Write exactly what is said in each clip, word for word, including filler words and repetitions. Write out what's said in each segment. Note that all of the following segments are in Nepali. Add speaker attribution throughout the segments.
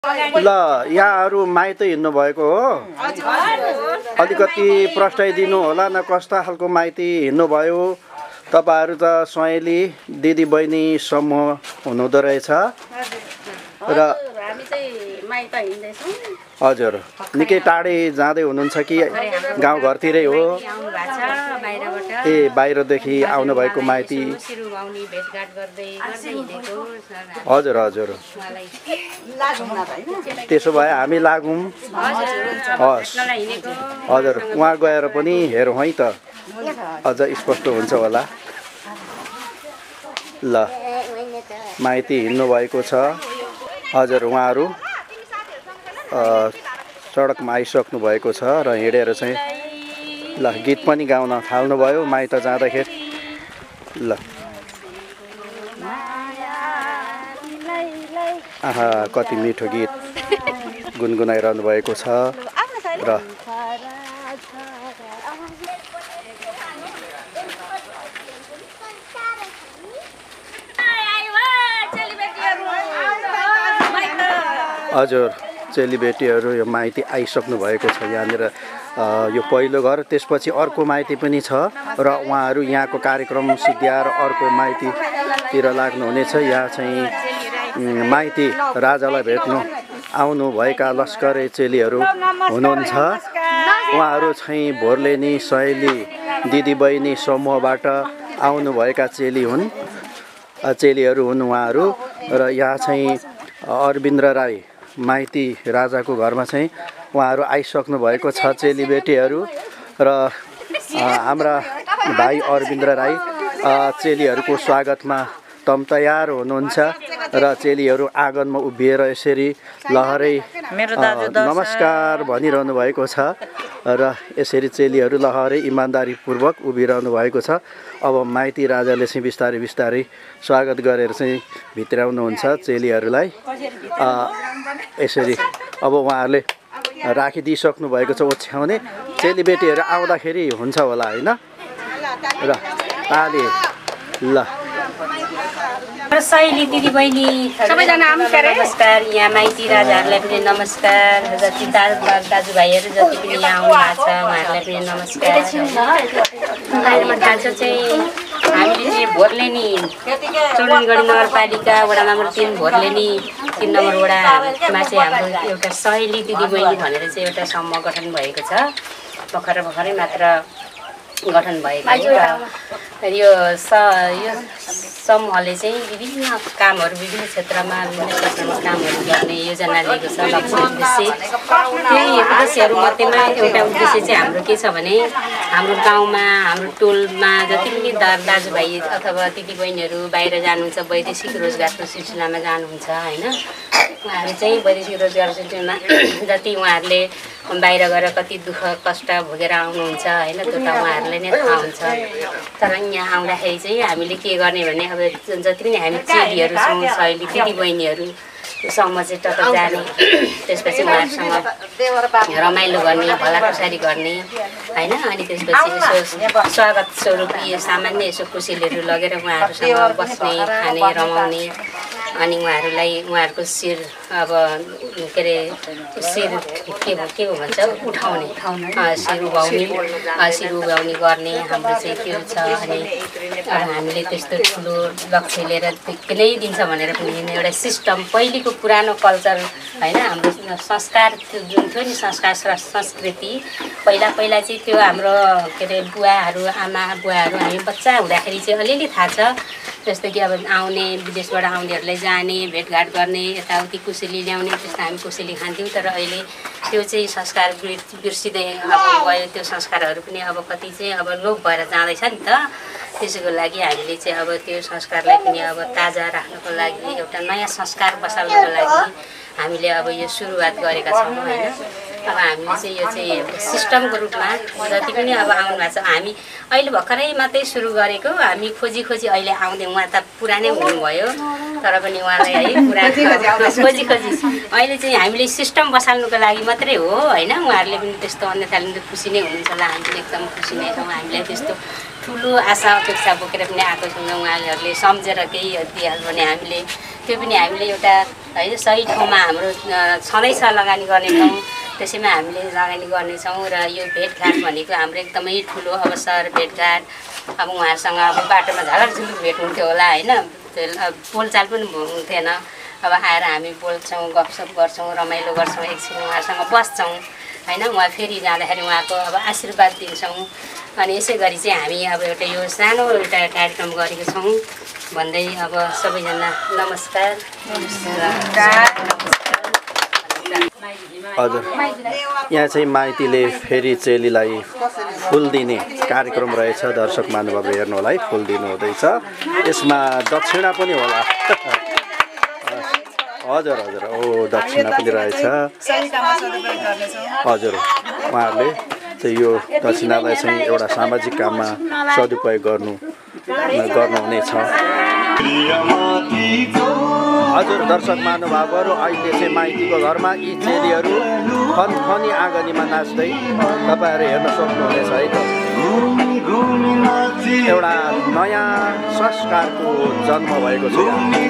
Speaker 1: ल यहाँहरु माइत हिँड्नु भएको हो अलिकति प्रश्नाइदिनु होला न कस्ता खालको माइती हिँड्नु भयो तपाईहरु त स्वाइली दिदी बहिनी समूह हुनुहुँदो रहेछ र
Speaker 2: हामी चाहिँ माइत हिँड्दै छौं
Speaker 1: हजुर निकै टाढे जाँदै हुनुहुन्छ कि गाउँ घरतिरै हो ए बाहिरदेखि आउनु भएको माइती हजुर हजुर त्यसो भए हामी लागौं हस् हजुर उहाँ गएर पनि हेरौँ है त अझ स्पष्ट हुन्छ होला ल माइती हिँड्नु भएको छ हजुर उहाँहरु सडकमा आइसक्नु भएको छ र हिँडेर चाहिँ ल गीत पनि गाउन थाल्नु भयो माइत जाँदाखेरि ल आहा कति मिठो गीत गुनगुनाइरहनु भएको छ र हजुर चेलीबेटीहरु यो माइती आइसक्नु भएको छ यहाँनिर यो पहिलो घर त्यसपछि अर्को माइती पनि छ र उहाँहरु यहाँको कार्यक्रम सिद्ध्याएर अर्को माइतीतिर लाग्नु हुनेछ यहाँ चाहिँ माइती राजालाई भेट्नु आउनु भएका लस्करे चेलीहरु हुनुहुन्छ उहाँहरु चाहिँ भोरलेनी सहेली दिदीबहिनी समूहबाट आउनु भएका चेली हुन् चेलीहरु हुन् उहाँहरु र यहाँ चाहिँ अरविन्द्र राई माइती राजाको घरमा चाहिँ उहाँहरु आइसक्नु भएको छ चेलीबेटीहरु र हाम्रा भाइ अरविन्द्र राई चेलीहरुको स्वागतमा तम तयार हुनुहुन्छ र चेलीहरु आँगनमा उभिएर यसरी लहरै नमस्कार भनिरहनु भएको छ र यसरी चेलीहरु लहरै इमानदारी पूर्वक उभिरहनु भएको छ अब माइती राजाले चाहिँ बिस्तारै बिस्तारै स्वागत गरेर चाहिँ भित्राउनु हुन्छ चेलीहरुलाई यसरी अब उहाँहरुले राखिदिइसक्नु भएको छ ओछ्याउने चेलीबेटीहरु आउँदाखेरि हुन्छ होला हैन र ताली ल
Speaker 3: सहेली दिदी बहिनी सबैजना नमस्कार यहाँ माइती राजाहरूलाई पनि नमस्कार जति दाजुभाइहरू जति पनि यहाँ आउनु भएको छ उहाँहरूलाई पनि नमस्कार अहिले दाजु चाहिँ हामीले चाहिँ भोरलेनी चौडनगढी नगरपालिका वडा नम्बर तीन भोरलेनी तीन नम्बर वडामा चाहिँ हाम्रो एउटा सहेली दिदी बहिनी भनेर चाहिँ एउटा समूह गठन भएको छ भर्खर भर्खरै मात्र गठन भएको हो यो स यो समूहले चाहिँ विभिन्न कामहरू विभिन्न क्षेत्रमा विभिन्न क्षेत्रमा कामहरू गर्ने योजना लिएको छ लक्ष्य उद्देश्य त्यही उद्देश्यहरू मध्येमा एउटा उद्देश्य चाहिँ हाम्रो के छ भने हाम्रो गाउँमा हाम्रो टोलमा जति पनि दाजुभाइ अथवा दिदीबहिनीहरू बाहिर जानुहुन्छ वैदेशिक रोजगारको सिलसिलामा जानुहुन्छ होइन उहाँहरू चाहिँ वैदेशिक रोजगार सिलसिलामा जति उहाँहरूले बाहिर गएर कति दुःख कष्ट भोगेर आउनुहुन्छ होइन त्यो त उहाँहरूलाई नै थाहा हुन्छ तर यहाँ आउँदाखेरि चाहिँ हामीले के गर्ने भने अब जति पनि हामी चेलीहरू छौँ सहेली दिदीबहिनीहरू सम्म चाहिँ टक्क जाने त्यसपछि उहाँहरूसँग रमाइलो गर्ने भलाखुसारी गर्ने होइन अनि त्यसपछि यसो स्वागत स्वरूप यो सामान्य यसो कुसेलीहरू लगेर उहाँहरूसँग बस्ने खाने रमाउने अनि उहाँहरूलाई उहाँहरूको शिर अब के अरे शिर के के भन्छ उठाउने शिर उभाउने शिर उभाउने गर्ने हाम्रो चाहिँ त्यो छ अनि अब हामीले त्यस्तो ठुलो लक्ष्य लिएर कुनै दिन्छ भनेर पनि एउटा सिस्टम पहिलेको पुरानो कल्चर होइन हाम्रो संस्कार जुन थियो नि संस्कार संस्कृति पहिला पहिला चाहिँ त्यो हाम्रो के अरे बुवाहरू आमा बुवाहरू हामी बच्चा हुँदाखेरि चाहिँ अलिअलि थाहा छ जस्तो कि अब आउने विदेशबाट आउनेहरूलाई जाने भेटघाट गर्ने यताउति कुसेली ल्याउने त्यस्तो हामी कुसेली खान्थ्यौँ तर अहिले त्यो चाहिँ संस्कार बिर्सिँदै अब गयो त्यो संस्कारहरू पनि अब कति चाहिँ अब लोप भएर जाँदैछ नि त त्यसैको लागि हामीले चाहिँ अब त्यो संस्कारलाई पनि अब ताजा राख्नको लागि एउटा नयाँ संस्कार बसाल्नको लागि हामीले अब यो सुरुवात गरेका छौँ होइन अब हामीले चाहिँ यो चाहिँ सिस्टमको रूपमा जति पनि अब आउनु भएको छ हामी अहिले भर्खरै मात्रै सुरु गरेको हामी खोजी खोजी अहिले आउँदै उहाँ त पुरानै हुनुभयो तर पनि उहाँलाई है पुरानो खोजी खोजी अहिले चाहिँ हामीले सिस्टम बसाल्नुको लागि मात्रै हो होइन उहाँहरूले पनि त्यस्तो अन्यथाले खुसी नै हुनुहुन्छ होला हामी पनि एकदम खुसी नै छौँ हामीलाई त्यस्तो ठुलो आशा अपेक्षा बोकेर पनि आएको छौँ उहाँहरूले सम्झेर केही दिइहाल्यो भने हामीले त्यो पनि हामीले एउटा है सही ठाउँमा हाम्रो छँदैछ लगानी गर्नेछौँ त्यसैमा हामीले लगानी गर्नेछौँ र यो भेटघाट भनेको हाम्रो एकदमै ठुलो अवसर भेटघाट अब उहाँहरूसँग अब बाटोमा झालरझुलुक भेट हुन्थ्यो होला होइन बोलचाल पनि हुन्थेन अब आएर हामी बोल्छौँ गफसफ गर्छौँ रमाइलो गर्छौँ एकछिन उहाँहरूसँग बस्छौँ होइन उहाँ फेरि जाँदाखेरि उहाँको अब आशीर्वाद दिन्छौँ अनि यसै गरी चाहिँ हामी अब एउटा यो सानो एउटा कार्यक्रम गरेको छौँ भन्दै अब सबैजना नमस्कार
Speaker 1: हजुर यहाँ चाहिँ माइतीले फेरि चेलीलाई फुल दिने कार्यक्रम रहेछ दर्शक महानुभावले हेर्नु होला है फुल दिनु हुँदैछ यसमा दक्षिणा पनि होला हजुर हजुर ओ दक्षिणा पनि रहेछ हजुर उहाँहरूले चाहिँ यो दक्षिणालाई चाहिँ एउटा सामाजिक काममा सदुपयोग गर्नु गर्नुहुनेछ हजुर दर्शक महानुभावहरू अहिले चाहिँ माइतीको घरमा यी चेलीहरू फनफनी आँगनीमा नाच्दै तपाईँहरू हेर्न सक्नुहुनेछ है त एउटा नयाँ संस्कारको जन्म भएको छ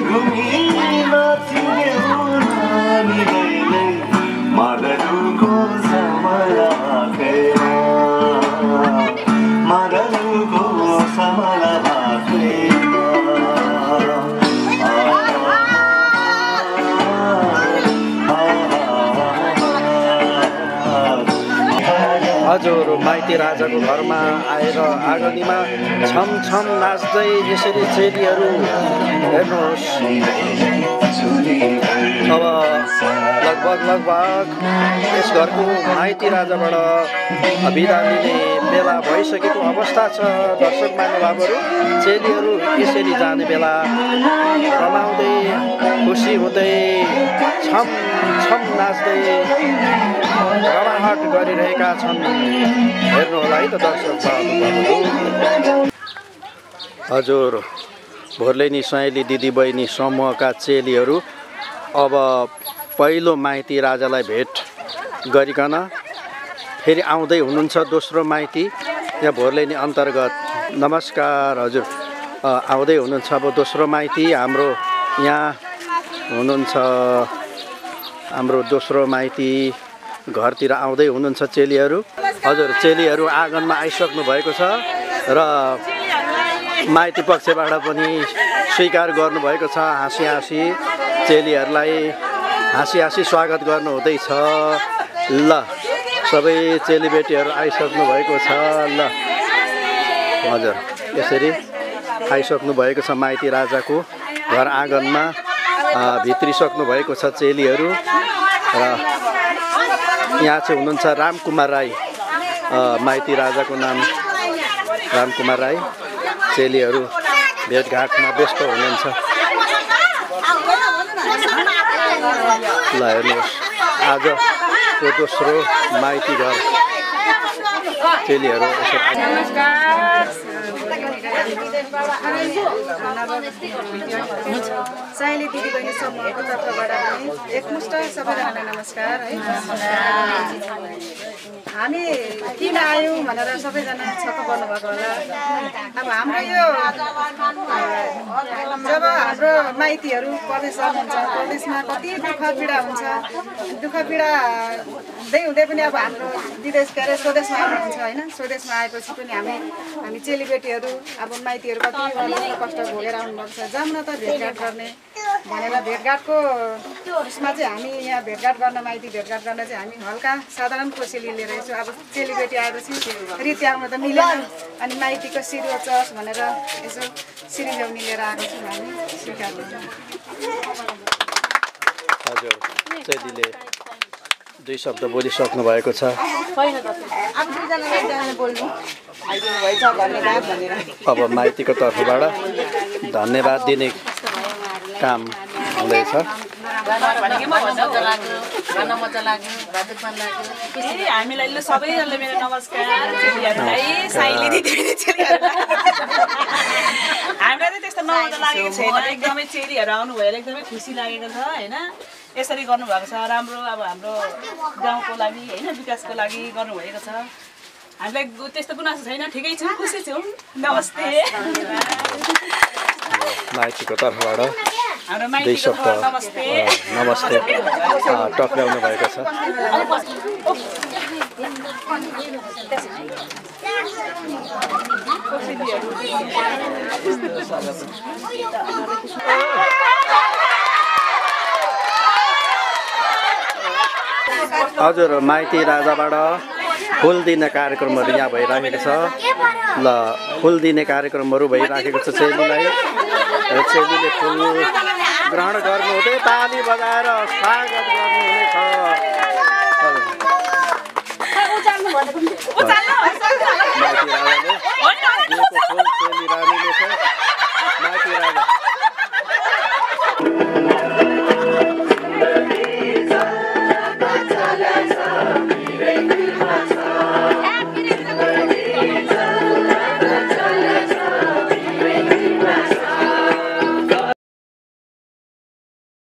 Speaker 1: हजुर माइती राजाको घरमा आएर आँगनीमा छम छम नाच्दै यसरी चेलीहरू हेर्नुहोस् अब लगभग लगभग यस घरको माइती राजाबाट बिदा लिने बेला भइसकेको अवस्था छ दर्शक महानुभावहरू चेलीहरू यसरी जाने बेला रमाउँदै खुसी हुँदै छम छम नाच्दै रमाहट गरिरहेका छन् हेर्नु होला है त दर्शक महानुभावहरू हजुर भोर्लेनी सहेली दिदीबहिनी समूहका चेलीहरू अब पहिलो माइती राजालाई भेट गरिकन फेरि आउँदै हुनुहुन्छ दोस्रो माइती यहाँ भोर्लेनी अन्तर्गत नमस्कार हजुर आउँदै हुनुहुन्छ अब दोस्रो माइती हाम्रो यहाँ हुनुहुन्छ हाम्रो दोस्रो माइती घरतिर आउँदै हुनुहुन्छ चेलीहरू हजुर चेलीहरू आँगनमा आइसक्नु भएको छ र माइती पक्षबाट पनि स्वीकार गर्नुभएको छ हाँसी हाँसी चेलीहरूलाई हाँसी हाँसी स्वागत गर्नु हुँदैछ ल सबै चेलीबेटीहरू आइसक्नु भएको छ ल हजुर यसरी आइसक्नु भएको छ माइती राजाको घर आँगनमा भित्रिसक्नु भएको छ चेलीहरू र यहाँ चाहिँ हुनुहुन्छ रामकुमार राई माइती राजाको नाम रामकुमार राई चेलीहरू भेटघाटमा व्यस्त हुनुहुन्छ ल हेर्नुहोस् आजको दोस्रो माइती घर चेलीहरू
Speaker 4: साइली दिदीबहिनी समूहको तर्फबाट पनि एकमुष्ट सबैजनालाई नमस्कार है हामी किन आयौँ भनेर सबैजना छक्क पर्नुभएको होला अब हाम्रो यो जब हाम्रो माइतीहरू परदेश जानुहुन्छ परदेशमा कति दुःख पीडा हुन्छ दुःख पीडा हुँदै हुँदै पनि अब हाम्रो विदेश के अरे स्वदेशमा आउनुहुन्छ होइन स्वदेशमा आएपछि पनि हामी हामी चेलीबेटीहरू अब माइतीहरू कति कष्ट भोगेर आउनुभएको छ जाऊँ न त भेटघाट गर्ने भनेर भेटघाटको उसमा चाहिँ हामी यहाँ भेटघाट गर्न माइती भेटघाट गर्न चाहिँ हामी हल्का साधारण कोसेली लिएर यसो अब चेलीबेटी आएपछि रीति आउनु त मिलेन अनि माइतीको शिर ओचोस् भनेर यसो सिरिल्याउनी लिएर आएको छौँ हामी स्वीकार गर्छौँ
Speaker 1: हजुर चेलीले दुई शब्द बोलिसक्नु भएको छ अब माइतीको तर्फबाट धन्यवाद दिने काम हुँदैछ
Speaker 5: हामीलाई ल सबैजनाले मेरो नमस्कार चेलीहरूलाई साइली दिदीबहिनी चेलीहरूलाई हामीलाई चाहिँ त्यस्तो नमजा लागेको छैन एकदमै चेलीहरू आउनु भएर एकदमै खुसी लागेको छ होइन यसरी गर्नुभएको छ राम्रो अब हाम्रो गाउँको लागि होइन विकासको लागि गर्नुभएको छ हामीलाई त्यस्तो गुनासो छैन ठिकै छौँ खुसी छौँ नमस्ते
Speaker 1: माइतीको तर्फबाट
Speaker 5: हाम्रो
Speaker 1: दुई
Speaker 5: माइतीको
Speaker 1: शब्द
Speaker 5: घर नमस्ते
Speaker 1: अ, नमस्ते अ, टक्राउनु भएको छ। हजुर माइती राजाबाट फुल दिने कार्यक्रमहरू यहाँ भइराखेको छ। ल फुल दिने कार्यक्रमहरू भइराखेको छ चेलीलाई र चेलीले फुल ग्रहण गर्नुहुँदै ताली बजाएर स्वागत गर्नुहुनेछ। माइती राजाले दिएको फुल